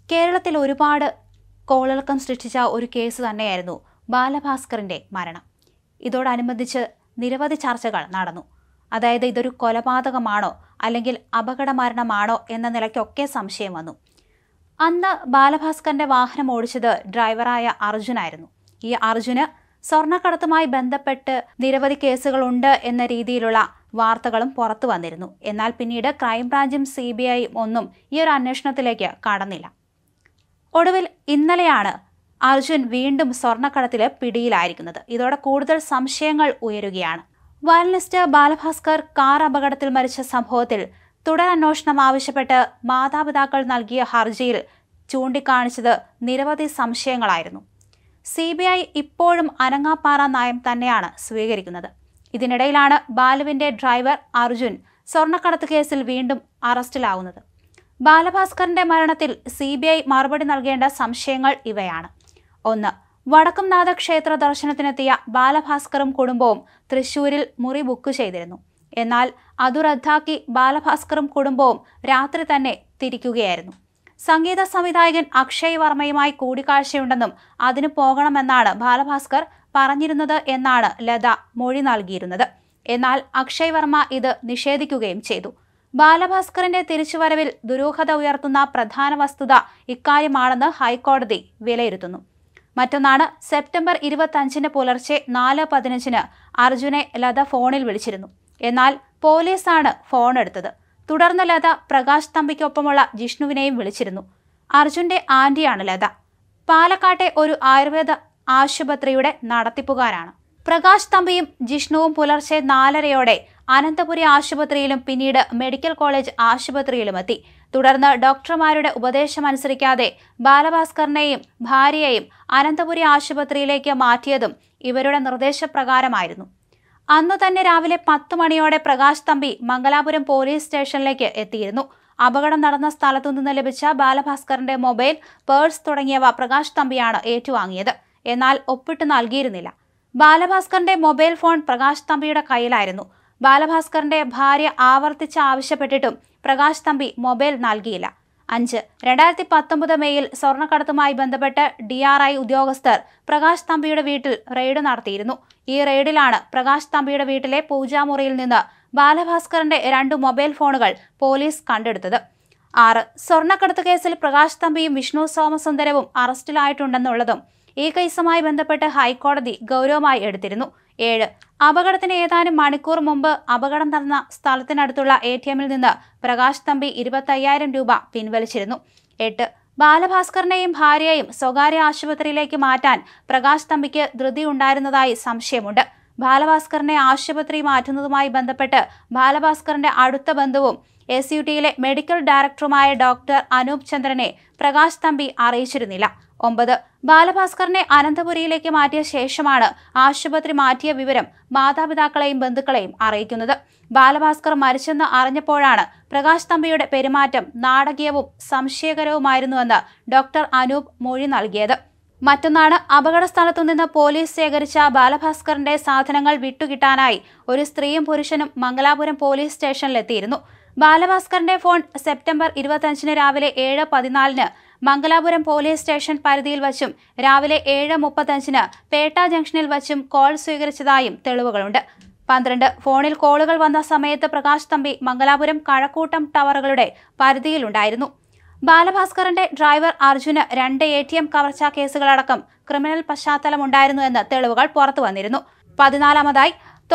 കേരളത്തിൽ ഒരുപാട് കോളിളക്കം സൃഷ്ടിച്ച ഒരു കേസ് തന്നെയായിരുന്നു ബാലഭാസ്കറിന്റെ മരണം. ഇതോടനുബന്ധിച്ച് നിരവധി ചർച്ചകൾ നടന്നു. അതായത് ഇതൊരു കൊലപാതകമാണോ അല്ലെങ്കിൽ അപകട മരണമാണോ എന്ന നിലയ്ക്കൊക്കെ സംശയം വന്നു. അന്ന് ബാലഭാസ്കറിന്റെ വാഹനം ഓടിച്ചത് ഡ്രൈവറായ അർജുനായിരുന്നു. ഈ അർജുന് സ്വർണ്ണക്കടത്തുമായി ബന്ധപ്പെട്ട് നിരവധി കേസുകളുണ്ട് എന്ന രീതിയിലുള്ള വാർത്തകളും പുറത്തു വന്നിരുന്നു. എന്നാൽ പിന്നീട് ക്രൈംബ്രാഞ്ചും CBIയും ഒന്നും ഈ ഒരു അന്വേഷണത്തിലേക്ക് കടന്നില്ല. ഒടുവിൽ ഇന്നലെയാണ് അർജുൻ വീണ്ടും സ്വർണ്ണക്കടത്തില് പിടിയിലായിരിക്കുന്നത്. ഇതോടെ കൂടുതൽ സംശയങ്ങൾ ഉയരുകയാണ്. വയലിനിസ്റ്റ് ബാലഭാസ്കർ കാർ അപകടത്തിൽ മരിച്ച സംഭവത്തിൽ തുടരന്വേഷണം ആവശ്യപ്പെട്ട് മാതാപിതാക്കൾ നൽകിയ ഹർജിയിൽ ചൂണ്ടിക്കാണിച്ചത് നിരവധി സംശയങ്ങളായിരുന്നു. CBI ഇപ്പോഴും അനങ്ങാപ്പാറ നയം തന്നെയാണ് സ്വീകരിക്കുന്നത്. ഇതിനിടയിലാണ് ബാലുവിന്റെ ഡ്രൈവർ അർജുൻ സ്വർണ്ണക്കടത്ത് കേസിൽ വീണ്ടും അറസ്റ്റിലാവുന്നത്. ബാലഭാസ്കറിന്റെ മരണത്തിൽ CBI മറുപടി നൽകേണ്ട സംശയങ്ങൾ ഇവയാണ്. 1. വടക്കുംനാഥ ക്ഷേത്ര ദർശനത്തിനെത്തിയ ബാലഭാസ്കറും കുടുംബവും തൃശൂരിൽ മുറി ബുക്ക് ചെയ്തിരുന്നു. എന്നാൽ അതു റദ്ദാക്കി ബാലഭാസ്കറും കുടുംബവും രാത്രി തന്നെ തിരിക്കുകയായിരുന്നു. സംഗീത സംവിധായകൻ അക്ഷയ് വർമ്മയുമായി കൂടിക്കാഴ്ചയുണ്ടെന്നും അതിന് പോകണമെന്നാണ് ബാലഭാസ്കർ പറഞ്ഞിരുന്നത് എന്നാണ് ലത മൊഴി നൽകിയിരുന്നത്. എന്നാൽ അക്ഷയ് വർമ്മ ഇത് നിഷേധിക്കുകയും ചെയ്തു. ബാലഭാസ്കറിന്റെ തിരിച്ചുവരവിൽ ദുരൂഹത ഉയർത്തുന്ന പ്രധാന വസ്തുത ഇക്കാര്യമാണെന്ന് ഹൈക്കോടതി വിലയിരുത്തുന്നു. മറ്റൊന്നാണ്, സെപ്റ്റംബർ 25 പുലർച്ചെ 4:15 അർജുനെ ലത ഫോണിൽ വിളിച്ചിരുന്നു. എന്നാൽ പോലീസാണ് ഫോൺ എടുത്തത്. തുടർന്ന് ലത പ്രകാശ് തമ്പിക്കൊപ്പമുള്ള ജിഷ്ണുവിനെയും വിളിച്ചിരുന്നു. അർജുന്റെ ആന്റിയാണ് ലത. പാലക്കാട്ടെ ഒരു ആയുർവേദ ആശുപത്രിയുടെ നടത്തിപ്പുകാരാണ്. പ്രകാശ് തമ്പിയും ജിഷ്ണുവും പുലർച്ചെ 4:30 അനന്തപുരി ആശുപത്രിയിലും പിന്നീട് മെഡിക്കൽ കോളേജ് ആശുപത്രിയിലുമെത്തി. തുടർന്ന് ഡോക്ടർമാരുടെ ഉപദേശമനുസരിക്കാതെ ബാലഭാസ്കറിനെയും ഭാര്യയെയും അനന്തപുരി ആശുപത്രിയിലേക്ക് മാറ്റിയതും ഇവരുടെ നിർദ്ദേശപ്രകാരമായിരുന്നു. അന്നു തന്നെ രാവിലെ 10 മണിയോടെ പ്രകാശ് തമ്പി മംഗലാപുരം പോലീസ് സ്റ്റേഷനിലേക്ക് എത്തിയിരുന്നു. അപകടം നടന്ന സ്ഥലത്തുനിന്ന് ലഭിച്ച ബാലഭാസ്കറിന്റെ മൊബൈൽ, പേഴ്സ് തുടങ്ങിയവ പ്രകാശ് തമ്പിയാണ് ഏറ്റുവാങ്ങിയത്. എന്നാൽ ഒപ്പിട്ട് നൽകിയിരുന്നില്ല. ബാലഭാസ്കറിന്റെ മൊബൈൽ ഫോൺ പ്രകാശ് തമ്പിയുടെ കയ്യിലായിരുന്നു. ബാലഭാസ്കറിന്റെ ഭാര്യ ആവർത്തിച്ച് ആവശ്യപ്പെട്ടിട്ടും പ്രകാശ് തമ്പി മൊബൈൽ നൽകിയില്ല. 5. 2019 മെയ്യിൽ സ്വർണ്ണക്കടത്തുമായി ബന്ധപ്പെട്ട് DRI ഉദ്യോഗസ്ഥർ പ്രകാശ് തമ്പിയുടെ വീട്ടിൽ റെയ്ഡ് നടത്തിയിരുന്നു. ഈ റെയ്ഡിലാണ് പ്രകാശ് തമ്പിയുടെ വീട്ടിലെ പൂജാമുറിയിൽ നിന്ന് ബാലഭാസ്കറിന്റെ 2 മൊബൈൽ ഫോണുകൾ പോലീസ് കണ്ടെടുത്തത്. 6. സ്വർണ്ണക്കടത്ത് കേസിൽ പ്രകാശ് തമ്പിയും വിഷ്ണു സോമസുന്ദരവും അറസ്റ്റിലായിട്ടുണ്ടെന്നുള്ളതും ഈ കേസുമായി ബന്ധപ്പെട്ട് ഹൈക്കോടതി ഗൗരവമായി എടുത്തിരുന്നു. 7. അപകടത്തിന് ഏതാനും മണിക്കൂർ മുമ്പ് അപകടം നടന്ന സ്ഥലത്തിനടുത്തുള്ള ATMൽ നിന്ന് പ്രകാശ് തമ്പി 25,000 രൂപ പിൻവലിച്ചിരുന്നു. 8. ബാലഭാസ്കറിനെയും ഭാര്യയെയും സ്വകാര്യ ആശുപത്രിയിലേക്ക് മാറ്റാൻ പ്രകാശ് തമ്പിക്ക് ധൃതി ഉണ്ടായിരുന്നതായി സംശയമുണ്ട്. ബാലഭാസ്കറിനെ ആശുപത്രി മാറ്റുന്നതുമായി ബന്ധപ്പെട്ട് ബാലഭാസ്കറിന്റെ അടുത്ത ബന്ധുവും SUTയിലെ മെഡിക്കൽ ഡയറക്ടറുമായ ഡോക്ടർ അനൂപ് ചന്ദ്രനെ പ്രകാശ് തമ്പി അറിയിച്ചിരുന്നില്ല. 9. ബാലഭാസ്കറിനെ അനന്തപുരിയിലേക്ക് മാറ്റിയ ശേഷമാണ് ആശുപത്രി മാറ്റിയ വിവരം മാതാപിതാക്കളെയും ബന്ധുക്കളെയും അറിയിക്കുന്നത്. ബാലഭാസ്കർ മരിച്ചെന്ന് അറിഞ്ഞപ്പോഴാണ് പ്രകാശ് തമ്പിയുടെ പെരുമാറ്റം നാടകീയവും സംശയകരവുമായിരുന്നുവെന്ന് ഡോക്ടർ അനൂപ് മൊഴി നൽകിയത്. മറ്റൊന്നാണ്, അപകട സ്ഥലത്തുനിന്ന് പോലീസ് ശേഖരിച്ച ബാലഭാസ്കറിന്റെ സാധനങ്ങൾ വിട്ടുകിട്ടാനായി ഒരു സ്ത്രീയും പുരുഷനും മംഗലാപുരം പോലീസ് സ്റ്റേഷനിലെത്തിയിരുന്നു. ബാലഭാസ്കറിന്റെ ഫോൺ സെപ്റ്റംബർ 25 രാവിലെ 7:14 മംഗലാപുരം പോലീസ് സ്റ്റേഷൻ പരിധിയിൽ വച്ചും രാവിലെ 7:35 പേട്ട ജംഗ്ഷനിൽ വച്ചും കോൾ സ്വീകരിച്ചതായും തെളിവുകളുണ്ട്. 12. ഫോണിൽ കോളുകൾ വന്ന സമയത്ത് പ്രകാശ് തമ്പി മംഗലാപുരം കഴക്കൂട്ടം ടവറുകളുടെ പരിധിയിലുണ്ടായിരുന്നു. ബാലഭാസ്കറിന്റെ ഡ്രൈവർ അർജുന് 2 ATM കവർച്ചാ കേസുകളടക്കം ക്രിമിനൽ പശ്ചാത്തലമുണ്ടായിരുന്നു എന്ന് തെളിവുകൾ പുറത്തു വന്നിരുന്നു. 14.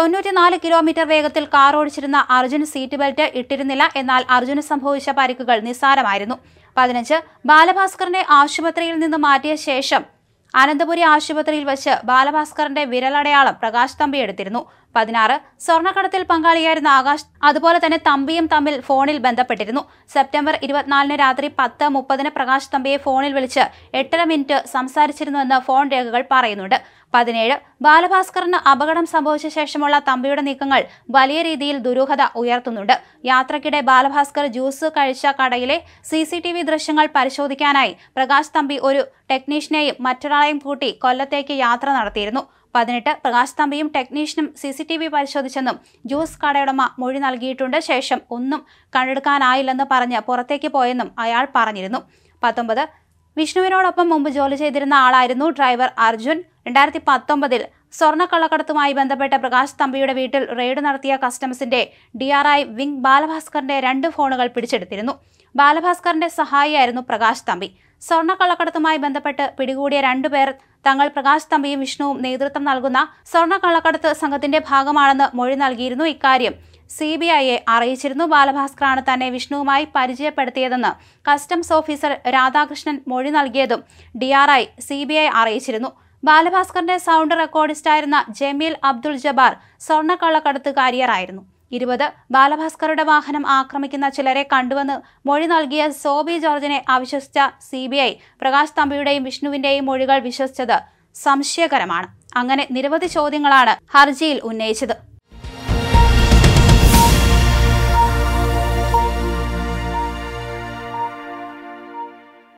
94 കിലോമീറ്റർ വേഗത്തിൽ കാർ ഓടിച്ചിരുന്ന അർജുൻ സീറ്റ് ബെൽറ്റ് ഇട്ടിരുന്നില്ല. എന്നാൽ അർജുന് സംഭവിച്ച പരിക്കുകൾ നിസ്സാരമായിരുന്നു. 15. ബാലഭാസ്കറിനെ ആശുപത്രിയിൽ നിന്ന് മാറ്റിയ ശേഷം അനന്തപുരി ആശുപത്രിയിൽ വെച്ച് ബാലഭാസ്കറിന്റെ വിരലടയാളം പ്രകാശ് തമ്പി എടുത്തിരുന്നു. 16. സ്വർണ്ണക്കടത്തിൽ പങ്കാളിയായിരുന്ന ആകാശ് അതുപോലെ തന്നെ തമ്പിയും തമ്മിൽ ഫോണിൽ ബന്ധപ്പെട്ടിരുന്നു. സെപ്റ്റംബർ 24 രാത്രി 10:30 പ്രകാശ് തമ്പിയെ ഫോണിൽ വിളിച്ച് 8.5 മിനിറ്റ് സംസാരിച്ചിരുന്നുവെന്ന് ഫോൺ രേഖകൾ പറയുന്നുണ്ട്. 17. ബാലഭാസ്കറിന് അപകടം സംഭവിച്ച ശേഷമുള്ള തമ്പിയുടെ നീക്കങ്ങൾ വലിയ രീതിയിൽ ദുരൂഹത ഉയർത്തുന്നുണ്ട്. യാത്രക്കിടെ ബാലഭാസ്കർ ജ്യൂസ് കഴിച്ച കടയിലെ CCTV ദൃശ്യങ്ങൾ പരിശോധിക്കാനായി പ്രകാശ് തമ്പി ഒരു ടെക്നീഷ്യനെയും മറ്റൊരാളെയും കൂട്ടി കൊല്ലത്തേക്ക് യാത്ര നടത്തിയിരുന്നു. 18. പ്രകാശ് തമ്പിയും ടെക്നീഷ്യനും CCTV പരിശോധിച്ചെന്നും ജ്യൂസ് കടയുടമ മൊഴി നൽകിയിട്ടുണ്ട്. ശേഷം ഒന്നും കണ്ടെടുക്കാനായില്ലെന്ന് പറഞ്ഞ് പുറത്തേക്ക് പോയെന്നും അയാൾ പറഞ്ഞിരുന്നു. 19. വിഷ്ണുവിനോടൊപ്പം മുമ്പ് ജോലി ചെയ്തിരുന്ന ആളായിരുന്നു ഡ്രൈവർ അർജുൻ. 2019-ൽ സ്വർണ്ണക്കള്ളക്കടത്തുമായി ബന്ധപ്പെട്ട പ്രകാശ് തമ്പിയുടെ വീട്ടിൽ റെയ്ഡ് നടത്തിയ കസ്റ്റംസിന്റെ DRI വിംഗ് ബാലഭാസ്കറിന്റെ 2 ഫോണുകൾ പിടിച്ചെടുത്തിരുന്നു. ബാലഭാസ്കറിന്റെ സഹായിയായിരുന്നു പ്രകാശ് തമ്പി. സ്വർണ്ണക്കള്ളക്കടത്തുമായി ബന്ധപ്പെട്ട് പിടികൂടിയ 2 പേർ തങ്ങൾ പ്രകാശ് തമ്പിയും വിഷ്ണുവും നേതൃത്വം നൽകുന്ന സ്വർണ്ണക്കള്ളക്കടത്ത് സംഘത്തിന്റെ ഭാഗമാണെന്ന് മൊഴി നൽകിയിരുന്നു. ഇക്കാര്യം CBIയെ അറിയിച്ചിരുന്നു. ബാലഭാസ്കറാണ് തന്നെ വിഷ്ണുവുമായി പരിചയപ്പെടുത്തിയതെന്ന് കസ്റ്റംസ് ഓഫീസർ രാധാകൃഷ്ണൻ മൊഴി നൽകിയതും DRI CBI അറിയിച്ചിരുന്നു. ബാലഭാസ്കറിന്റെ സൗണ്ട് റെക്കോർഡിസ്റ്റായിരുന്ന ജമീൽ അബ്ദുൾ ജബ്ബാർ സ്വർണ്ണക്കള്ളക്കടത്ത് കാരിയറായിരുന്നു. 20 ബാലഭാസ്കറുടെ വാഹനം ആക്രമിക്കുന്ന ചിലരെ കണ്ടുവെന്ന് മൊഴി നൽകിയ സോബി ജോർജിനെ അവിശ്വസിച്ച CBI പ്രകാശ് തമ്പിയുടെയും വിഷ്ണുവിന്റെയും മൊഴികൾ വിശ്വസിച്ചത് സംശയകരമാണ്. അങ്ങനെ നിരവധി ചോദ്യങ്ങളാണ് ഹർജിയിൽ ഉന്നയിച്ചത്.